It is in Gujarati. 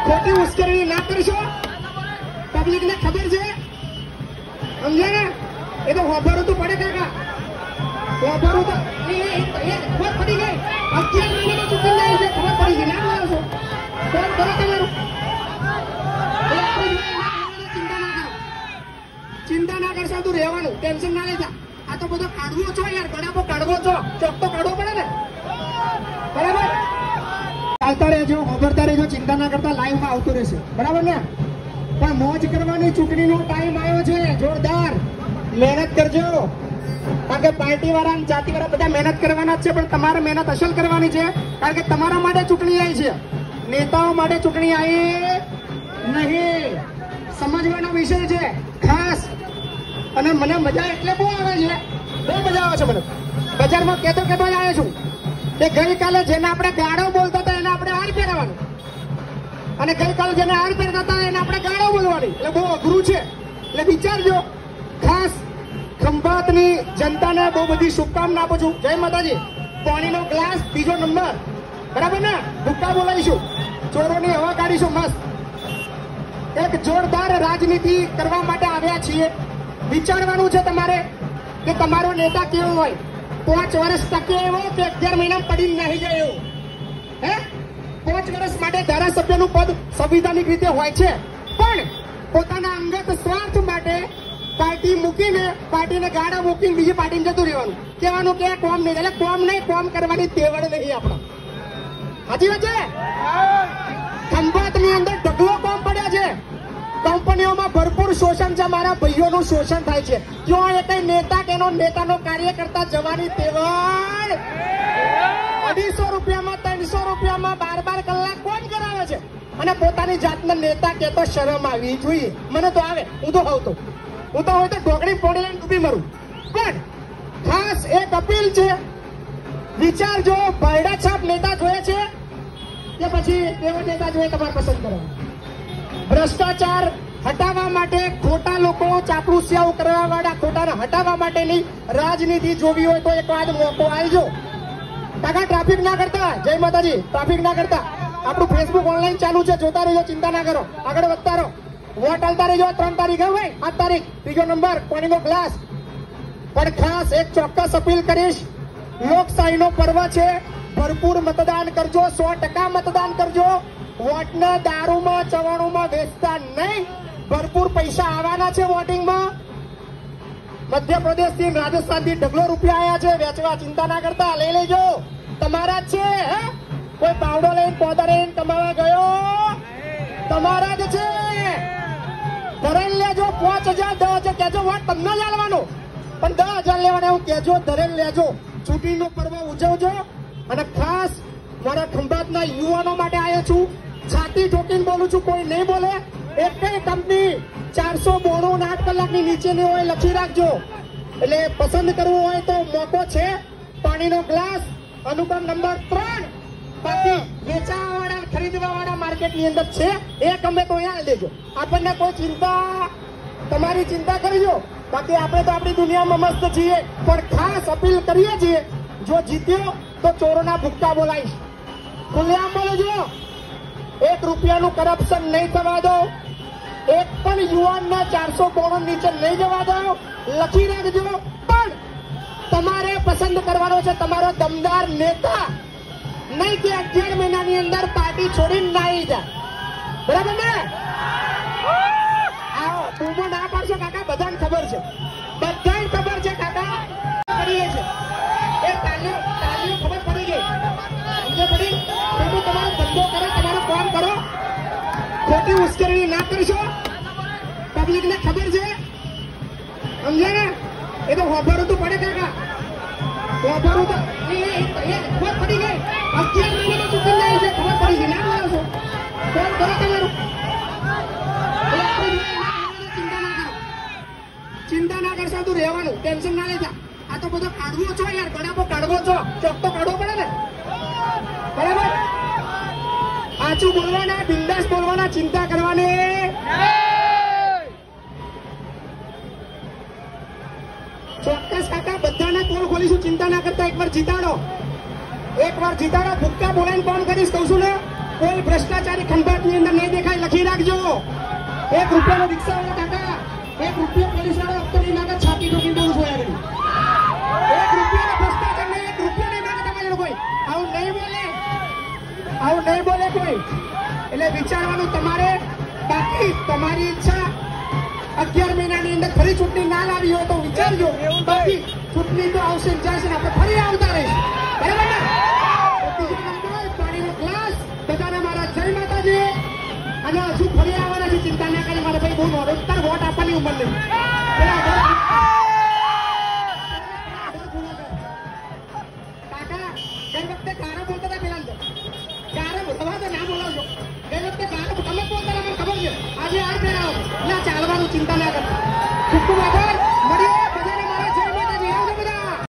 ખોટી ઉશ્કેરણી ના કરશો. પબ્લિક ને ખબર છે, સમજ્યા ને? એ તો હોભરું તો પડે કાકા, હોભરું તો ખબર પડી ગઈ. 11 મહિનામાં ચૂકી જાય છે, ખબર પડી ગઈ. ના બોલો છો કોણ કરો તમારું? ચિંતા ના કરશો, તું રહેવાનું, ટેન્શન ના લેતા. આ તો બધો કાઢવો છો યાર, ગળાપો કાઢવો છો, ચોક તો કાઢવો પડે ને, બરાબર? ચાલતા રહેજો, ખબરતા રહેજો, ચિંતા ના કરતા, લાઈવમાં આવતું રહેશે, બરાબર ને? પણ મોજ કરવાની ચૂંટણીનો ટાઈમ આવ્યો છે, જોરદાર મહેનત કરજો. કારણ કે પાર્ટી વાળા જાતિ વાળા બધા મહેનત કરવાના જ છે, પણ તમારે મહેનત અસલ કરવાની છે. કારણ કે તમારા માટે ચૂંટણી આવી છે, નેતાઓ માટે ચૂંટણી આવી નહીં. સમજવાનો વિષય છે ખાસ. અને મને મજા એટલે બહુ આવે છે, બહુ મજા આવે છે મને. બજારમાં કહેતો જ આવ્યો છું કે ગઈકાલે જેને આપણે ગાળો બોલતા હતા એને આપણે હાર પહેરવાનું, અને ગઈકાલે જેને હાર પહેરતા હતા એને આપણે ગાળો બોલવાની. એટલે બહુ અઘરું છે. એટલે વિચારજો. ખાસ ખંભાતની જનતાને બહુ બધી શુભકામના આપું છું. જય માતાજી. પાણીનો ગ્લાસ 3જો નંબર, બરાબર ને? ભૂક્કા બોલાવીશું, ચોરોની હવા કાઢીશું મસ્ત. એક જોરદાર રાજનીતિ કરવા માટે આવ્યા છીએ. વિચારવાનું છે તમારે કે તમારો નેતા કેવો હોય. 5 વર્ષ ટકે એવો કે 11 મહિના પડી નહીં જાય એવો. હે, 5 વર્ષ માટે ધારાસભ્યનું પદ સંવિધાનિક રીતે હોય છે, પણ પોતાના અંગત સ્વાર્થ માટે પાર્ટી મૂકીને, પાર્ટીને ગાડા મૂકીને બીજી પાર્ટીને જતું રહેવાનું. કહેવાનું કે કોમ નહીં, એટલે કોમ નહીં, કોમ કરવાની તેવડ નહીં આપણા. સાચી વાત છે? ખંભાતની અંદર ઢગલો કોમ પડ્યા છે. કંપનીઓમાં ભરપૂર શોષણ છે, મારા ભાઈઓનું શોષણ થાય છે. જો એ કઈ નેતા કે નેતાનો કાર્ય કરતા જવાની તેવડ 250 રૂપિયામાં 300 રૂપિયામાં 12 કલાક કોણ કરાવે છે? અને પોતાની જાતને નેતા કહેતો શરમ આવી જોઈએ. મને તો આવે, હું તો હોય તો ઢોકળી ફોડી લઈને ડૂબી મરું. પણ ખાસ એક અપીલ છે, વિચારજો. ભરડા છાપ નેતા જોઈએ છે કે પછી એવો નેતા જોઈએ તમારે પસંદ કરવાનો? ભ્રષ્ટાચાર હટાવવા માટે, ખોટા લોકો ચાપલુસિયાઓ કરવા વાળા ખોટાને હટાવવા માટેની રાજનીતિ જોવી હોય તો એક વાર મોકો આવજો. કાકા ટ્રાફિક ના કરતા, જય માતાજી, ટ્રાફિક ના કરતા. આપણું ફેસબુક ઓનલાઈન ચાલુ છે, જોતા રહેજો, ચિંતા ના કરો, આગળ વધતા રહો. વોટ આલતા રહેજો. 3 તારીખે હોય, 8 તારીખ 3જો નંબર, પાણીનો ગ્લાસ. પણ ખાસ એક ચોક્કસ અપીલ કરીશ, લોકશાહીનો પર્વ છે, ભરપૂર મતદાન કરજો, 100% મતદાન કરજો. વોટને દારૂમાં ચવાણુમાં વેચતા નહીં. ભરપૂર પૈસા આવવાના છે વોટિંગમાં. મધ્યપ્રદેશથી, રાજસ્થાનથી ઢગલો રૂપિયા આવ્યા છે વેચવા. ચિંતા ના કરતા, લઈ લેજો, તમારા જ છે. હે, કોઈ પાવડો લઈને પોતા લઈને કમાવા ગયો? તમારા જ છે. ધરેલ લેજો. 5000 10,000 કહેજો, વોટ તમને જ આલવાનો, પણ 10,000 લેવાના એવું કહેજો. ધરેલ લેજો. ચૂંટણીનો પર્વ ઉજવજો. અને ખાસ મારા ખંભાતના યુવાનો માટે આવ્યો છું. છાતી ઠોકીને બોલું છું, કોઈ નહીં બોલે. એક કંપની 492 8 કલાકની નીચેની હોય, લખી રાખજો. એટલે પસંદ કરવું હોય તો મોકો છે. પાણીનો ગ્લાસ, અનુપમ નંબર 3. બાકી વેચાવા વાળા, ખરીદવા વાળા માર્કેટની અંદર છે, એ ગમે તો અહીંયા લેજો. આપણને કોઈ ચિંતા, તમારી ચિંતા કરજો. બાકી આપણે તો આપણી દુનિયામાં મસ્ત છીએ. પણ ખાસ અપીલ કરીએ છીએ, જો જીત્યો તો ચોરોના ભૂક્કા બોલાવીશ. ખુલ્લેઆમ બોલજો. 1 રૂપિયાનું કરપ્શન નહીં થવા દો. એક પણ યુવાનના 492 નીચે નહીં જવા દો. લખી રાખજો. પણ તમારે પસંદ કરવાનો છે તમારો દમદાર નેતા, નહીં કે 11 મહિનાની અંદર પાર્ટી છોડીને ના આવી જાય. બરાબર ને? આવો બૂમો ના પાડશો કાકા, બધાને ખબર છે, બધાને ખબર છે કાકા. કરીએ છે એ તાલીઓ ખબર પડી ગઈ. સમજે પડી? ખોટું તમારો ધંધો કરો, તમારું કામ કરો, ખોટી ઉશ્કેરણી ના કરશો. પબ્લિક ને ખબર છે, સમજ્યા ને? એ તો હોભરું તો પડે કાકા, હોભરું તો ખબર પડી ગઈ. 11 મહિનામાં ચૂકી જાય છે, ખબર પડી ગઈ. ના બોલો છો કોણ કરો તમારું? ચિંતા ના કરશો, તું રહેવાનું, ટેન્શન ના લેતા. આ તો બધો કાઢવો છો યાર, ગળાપો કાઢવો છો, ચોક તો કાઢવો પડે ને, બરાબર? સાચું બોલવાના, બિંદાસ બોલવાના, ચિંતા કરવાની. ચોક્કસ કાકા, બધાના પોલ ખોલીશું, ચિંતા ના કરતા. એકવાર જીતાડો, ભૂક્કા બોલાઈને કોણ કરીશ કહું છું ને. કોઈ ભ્રષ્ટાચારી ખંભાતની અંદર નહીં દેખાય, લખી રાખજો. 1 રૂપિયાનો રિક્ષાવાળો કાકા, 1 રૂપિયો પોલીસવાળો હપ્તો નહીં માંગે, છાતી ઠોકી બોલું છું આગળ. 1 રૂપિયાનો ભ્રષ્ટાચાર નહીં, 1 રૂપિયો નહીં માંગે તમારે કોઈ. આવું નહીં બોલે, આવું નહીં બોલે કોઈ. એટલે વિચારવાનું તમારે. બાકી તમારી ઈચ્છા 11 મહિનાની અંદર ફરી ચૂંટણી ના લાવી હોય તો વિચારજો. બાકી ચૂંટણી તો આવશે ને જશે ને આપણે ફરી આવતા રહીશું. બરાબર ને? પાણીનો ગ્લાસ બધાને મારા જય માતાજી. અને હજુ ફરી આવવાના છે, ચિંતા ના કરી મારા ભાઈ. બહુ નોડો તાર વોટ આપવાની ઉંમર નહીં. કાકા ગઈ વખતે ગારા બોલતા હતા પેલા ગારા બોલવા તો ના બોલાવજો. ગઈ વખતે ગારા તમે બોલતા મને ખબર છે. આજે આ ફેરાવો ના ચાલવાનું, ચિંતા ના કરતા.